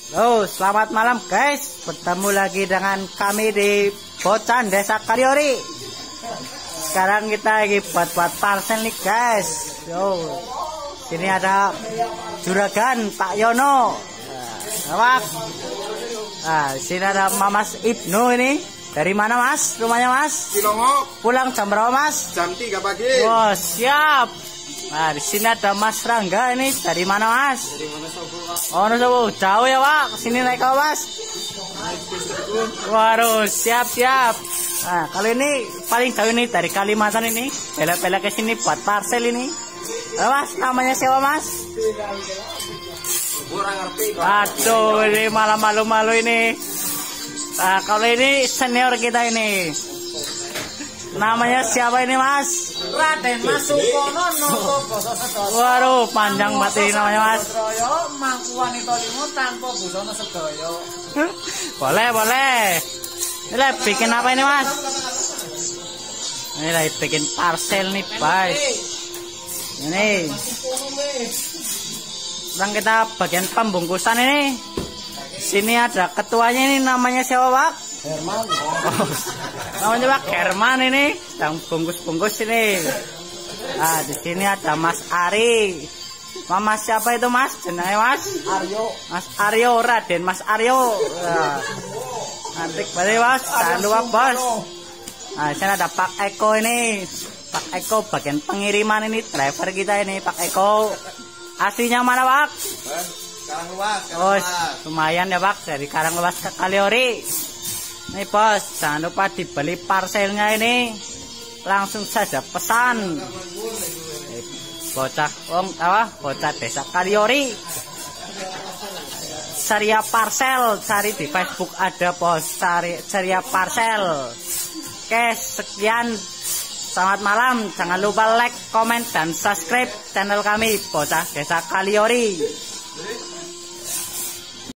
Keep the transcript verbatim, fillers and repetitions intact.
Halo, selamat malam guys. Bertemu lagi dengan kami di Bocah Desa Kaliori. Sekarang kita lagi buat-buat parcel nih guys. Yo, sini ada Juragan Pak Yono. Nah, nah sini ada Mamas Ibnu ini. Dari mana mas? Rumahnya mas? Cilongok. Pulang jam berapa mas? Jam tiga pagi. Oh siap. Nah di sini ada Mas Rangga ini. Dari mana mas? Dari mana Sobo, Pak? Oh Sobo, jauh ya pak. Sini naik ke mas. Waduh siap siap. Nah kalau ini paling jauh ini dari Kalimantan ini. Bela-bela ke sini buat parcel ini. Nah, mas namanya siapa mas? Kurang ngerti. Aduh ini malah malu-malu ini. Nah kalau ini senior kita ini. Namanya siapa ini mas? Raden Masukono Noto Basa Sedaya. Waduh panjang banget ini namanya mas. Mangku wanita limo tanpa busana sedaya. Boleh boleh. Ini lah bikin apa ini mas? Ini lah bikin parcel nih guys. Ini. Sekarang kita bagian pembungkusan ini. Sini ada ketuanya ini namanya siapa pak? Herman. Oh, namanya Pak Herman ini, yang bungkus-bungkus ini. Nah, di sini ada Mas Ari. Mama siapa itu Mas? Jenenge Mas Aryo. Mas Aryo Raden, Mas Aryo. Nah, nanti balik Mas, jangan lupa Bos. Nah, di sini ada Pak Eko ini. Pak Eko bagian pengiriman ini, driver kita ini Pak Eko. Aslinya mana Pak? Karanglewas. Oh, lumayan ya Pak, dari Karanglewas ke Kaliori. Nih bos, jangan lupa dibeli parcelnya ini. Langsung saja pesan. Bocah wong apa? Bocah Desa Kaliori. Ceria Parcel, cari di Facebook ada bos, cari Ceria Parcel. Oke, sekian. Selamat malam. Jangan lupa like, komen dan subscribe channel kami Bocah Desa Kaliori.